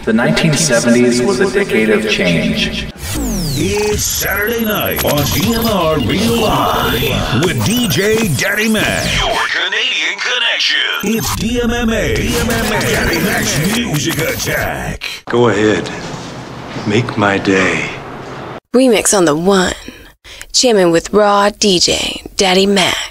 The 1970s was a decade of change. It's Saturday night on DMR Real Live with DJ Daddy Mack. Your Canadian connection. It's DMMA. Daddy Mack's Music Attack. Go ahead. Make my day. Remix on the one. Jamming with raw DJ Daddy Mack.